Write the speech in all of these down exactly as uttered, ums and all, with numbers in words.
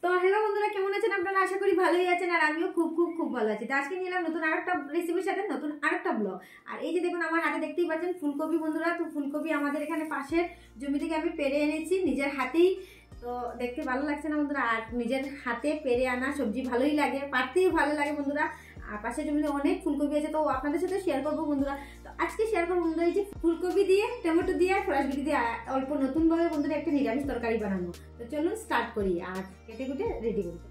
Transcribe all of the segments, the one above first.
তো হ্যালো বন্ধুরা, কেমন আছেন আপনারা? আশা করি ভালোই আছেন, আর আমিও খুব খুব খুব ভালো আছি। তো আজকে নিয়ে এলাম নতুন আরেকটা রেসিপির সাথে নতুন আরেকটা ব্লগ। আর এই যে দেখুন আমার হাতে দেখতেই পাচ্ছেন ফুলকপি বন্ধুরা। তো ফুলকপি আমাদের এখানে পাশের জমি থেকে আমি পেরে এনেছি নিজের হাতেই। তো দেখতে ভালো লাগছে না বন্ধুরা? আর নিজের হাতে পেরে আনা সবজি ভালোই লাগে, পারতেই ভালো লাগে বন্ধুরা। আর পাশের জমিতে অনেক ফুলকপি আছে, তো আপনাদের সাথে শেয়ার করবো বন্ধুরা। তো আজকে শেয়ার করবো বন্ধুরা এই যে ফুলকপি দিয়ে, টমেটো দিয়ে, ফরাসবিটি দিয়ে অল্প নতুন ভাবে বন্ধুরা একটা নিরামিষ তরকারি বানানো। তো চলুন স্টার্ট করি আর কেটে কুটে রেডি করি।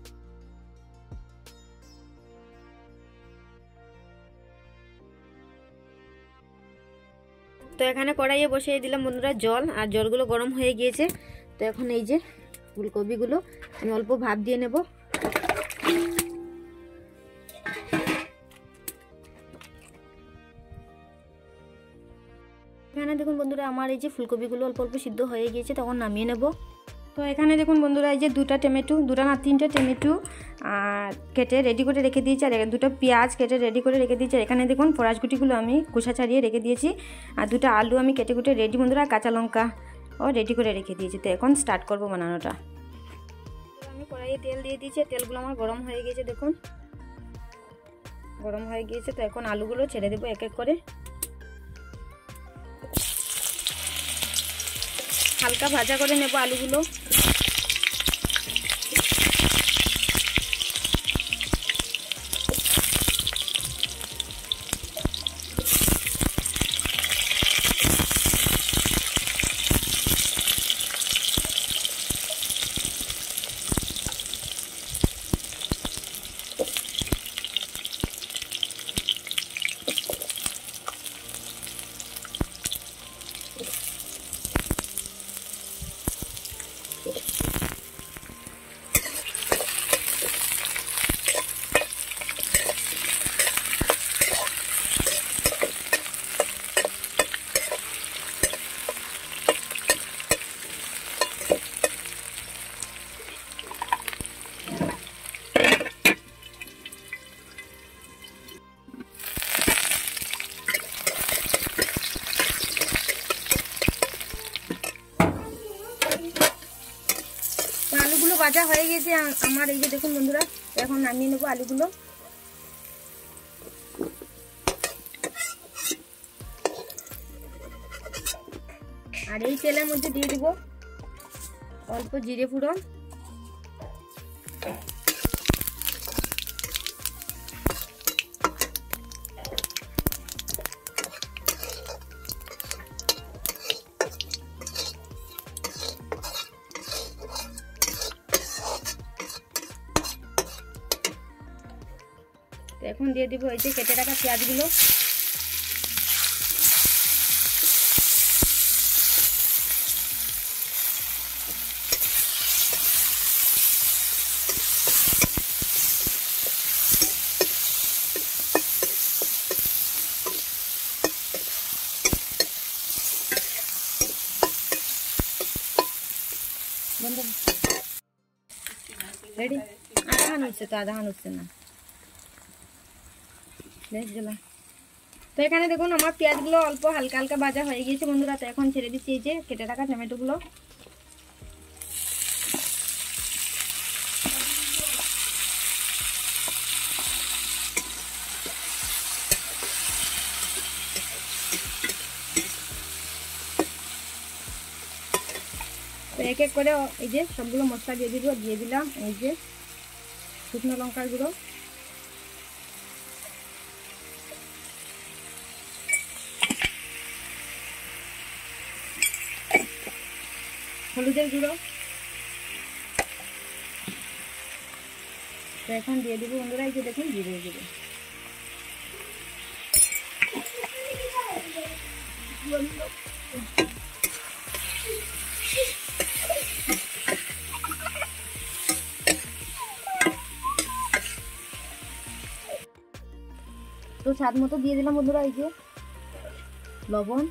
তো এখানে কড়াইয়ে বসিয়ে দিলাম বন্ধুরা জল, আর জলগুলো গরম হয়ে গিয়েছে। তো এখন এই যে ফুলকপিগুলো আমি অল্প ভাপ দিয়ে নেব। এখানে দেখুন বন্ধুরা আমার এই যে ফুলকপিগুলো অল্প অল্প সিদ্ধ হয়ে গিয়েছে, তখন নামিয়ে নেব। তো এখানে দেখুন বন্ধুরা এই যে দুটা টমেটো, দুটা না তিনটা টমেটো আর কেটে রেডি করে রেখে দিয়েছি, আর দুটো পেঁয়াজ কেটে রেডি করে রেখে দিয়েছি। এখানে দেখুন ফরাসগুটিগুলো আমি খোসা ছাড়িয়ে রেখে দিয়েছি, আর দুটো আলু আমি কেটে কুটে রেডি বন্ধুরা, কাঁচা লঙ্কা ও রেডি করে রেখে দিয়েছি। তো এখন স্টার্ট করব বানানোটা। আমি কড়াইয়ে তেল দিয়ে দিয়েছি, তেলগুলো আমার গরম হয়ে গিয়েছে, দেখুন গরম হয়ে গিয়েছে। তো এখন আলুগুলো ছেড়ে দেবো এক এক করে। হালকা ভাজা করে নেব আলুগুলো। আলুগুলো ভাজা হয়ে গেছে আমার, এই যে দেখুন বন্ধুরা। এখন নামিয়ে নেবো আলুগুলো। আর এই তেলের মধ্যে দিয়ে দিব অল্প জিরে ফোড়ন, এখন দিয়ে দিব এই যে কেটে রাখা পেঁয়াজগুলো। রেডি? আধা হান হচ্ছে, তো আধা হান হচ্ছে না। তো এখানে দেখুন আমার পেঁয়াজগুলো অল্প হালকা হালকা ভাজা হয়ে গিয়েছে বন্ধুরা। তো এখন ছেড়ে দিচ্ছি এই যে কেটে রাখা টমেটোগুলো। তো এক এক করে এই যে সবগুলো মশলা দিয়ে দিব, দিয়ে দিলাম এই যে শুকনো লঙ্কার গুঁড়ো, হলুদের গুঁড়ো। তো এখন দিয়ে দিব বন্ধুরা এই যে দেখুন জিরে গুঁড়ো। তো স্বাদ মতো দিয়ে দিলাম বন্ধুরা এই যে লবণ।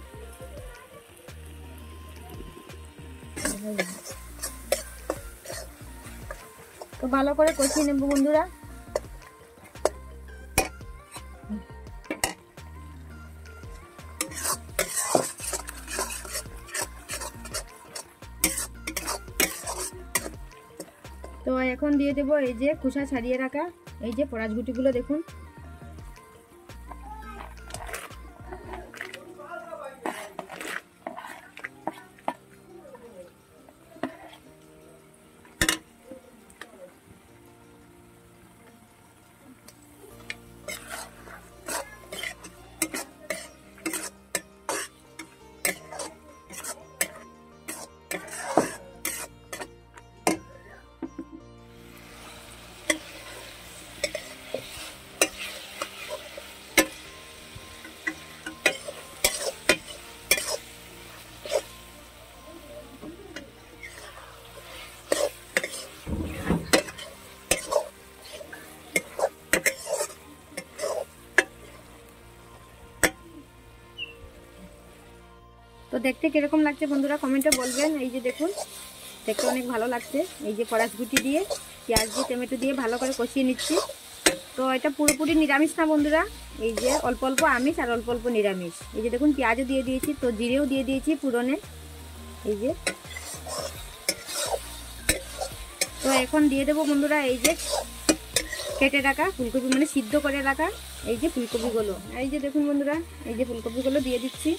তো ভালো করে কষিয়ে নেব বন্ধুরা। তো এখন দিয়ে দেবো এই যে খোসা ছাড়িয়ে রাখা এই যে পরাজগুটিগুলো দেখুন। তো দেখতে কিরকম লাগছে বন্ধুরা কমেন্টে বলবেন। এই যে দেখুন দেখতে অনেক ভালো লাগছে। এই যে কড়াইশুঁটি দিয়ে পেঁয়াজ দিয়ে টমেটো দিয়ে ভালো করে কষিয়ে নিচ্ছি। তো এটা পুরোপুরি নিরামিষ না বন্ধুরা, এই যে অল্প অল্প আমিষ আর অল্প অল্প নিরামিষ। এই যে দেখুন পেঁয়াজও দিয়ে দিয়েছি, তো জিরেও দিয়ে দিয়েছি পুরনে। এই যে তো এখন দিয়ে দেবো বন্ধুরা এই যে কেটে রাখা ফুলকপি, মানে সিদ্ধ করে রাখা এই যে ফুলকপিগুলো। এই যে দেখুন বন্ধুরা এই যে ফুলকপিগুলো দিয়ে দিচ্ছি।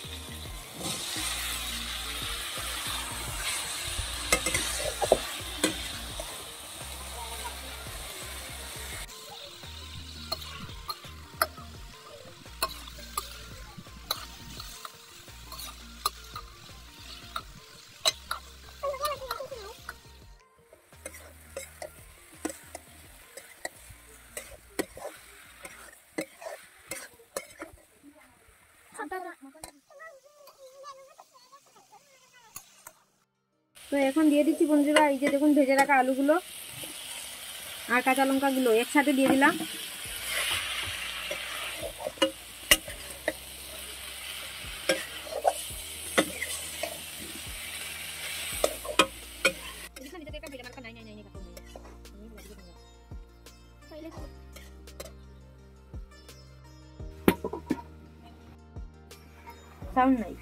তো এখন দিয়ে দিচ্ছি বন্ধুরা এই যে দেখুন ভেজে রাখা আলুগুলো আর কাঁচা লঙ্কাগুলো একসাথে দিয়ে দিলাম। সাউন্ড নাই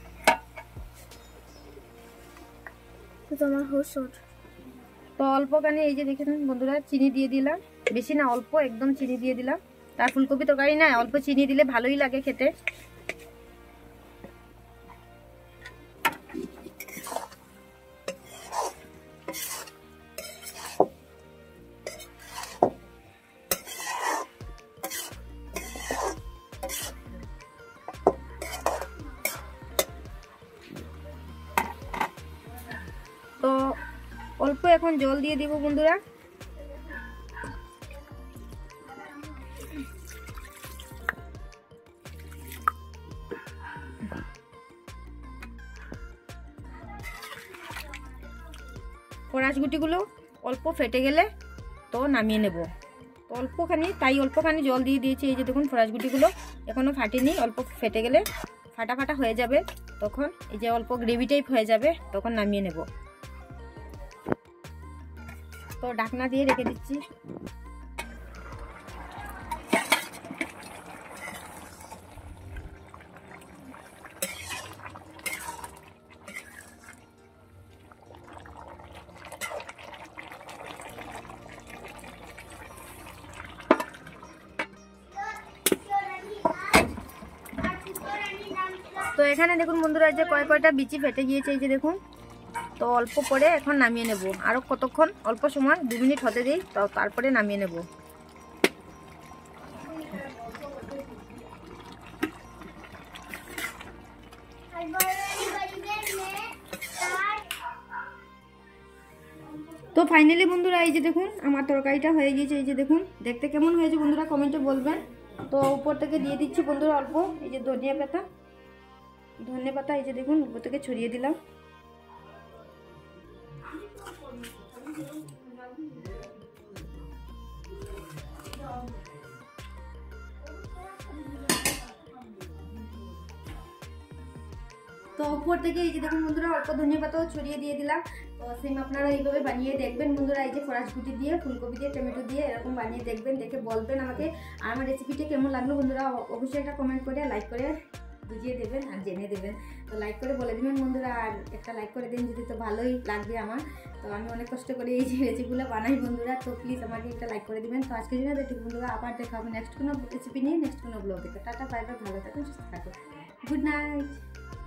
তো তোমার হোসট। তো অল্প কানে এই যে দেখেন বন্ধুরা চিনি দিয়ে দিলাম, বেশি না অল্প একদম চিনি দিয়ে দিলাম। তার ফুলকপি তরকারি না অল্প চিনি দিলে ভালোই লাগে খেতে। তো অল্প এখন জল দিয়ে দিব বন্ধুরা। কড়াইশুঁটিগুলো অল্প ফেটে গেলে তো নামিয়ে নেব। তো অল্পখানি তাই অল্পখানি জল দিয়ে দিয়েছি। এই যে দেখুন কড়াইশুঁটিগুলো এখনো ফাটেনি, অল্প ফেটে গেলে ফাটা ফাটা হয়ে যাবে, তখন এই যে অল্প গ্রেভি টাইপ হয়ে যাবে, তখন নামিয়ে নেব। তো ঢাকনা দিয়ে রেখে দিচ্ছি। তো এখানে দেখুন বন্ধুরা যে কয় কয়টা বিচি ফেটে গিয়েছে এই যে দেখুন। তো অল্প করে এখন নামিয়ে নেব, আরো কতক্ষণ অল্প সময় দু মিনিট হতে দিই, তো তারপরে নামিয়ে নেব। তো ফাইনালি বন্ধুরা এই যে দেখুন আমার তরকারিটা হয়ে গিয়েছে। এই যে দেখুন দেখতে কেমন হয়েছে বন্ধুরা কমেন্টে বলবেন। তো উপর থেকে দিয়ে দিচ্ছি বন্ধুরা অল্প এই যে ধনিয়া পাতা, ধনিয়া পাতা এই যে দেখুন উপর থেকে ছড়িয়ে দিলাম। তো উপর থেকে এই যে দেখুন বন্ধুরা অল্প ধনিয়া পাতাও ছড়িয়ে দিয়ে দিলাম। তো সেম আপনারা এইভাবে বানিয়ে দেখবেন বন্ধুরা। এই যে কড়াইশুঁটি দিয়ে ফুলকপি দিয়ে টমেটো দিয়ে এরকম বানিয়ে দেখবেন, দেখে বলবেন আমাকে আর আমার রেসিপিটা কেমন লাগলো বন্ধুরা। অবশ্যই একটা কমেন্ট করে লাইক করে বুঝিয়ে দেবেন আর জেনে দেবেন। তো লাইক করে বলে দেবেন বন্ধুরা, আর একটা লাইক করে দিন যদি, তো ভালোই লাগবে আমার। তো আমি অনেক কষ্ট করে এই যে রেসিপিগুলো বানাই বন্ধুরা, তো প্লিজ আমাকে একটা লাইক করে দিবেন। তো আজকের জন্য দেখি বন্ধুরা, আবার দেখা হবে নেক্সট কোনো রেসিপি নিয়ে, নেক্সট কোনো ব্লগ থেকে। টাটা বাই বাই, ভালো থাকুন, সুস্থ থাকুন, গুড নাইট।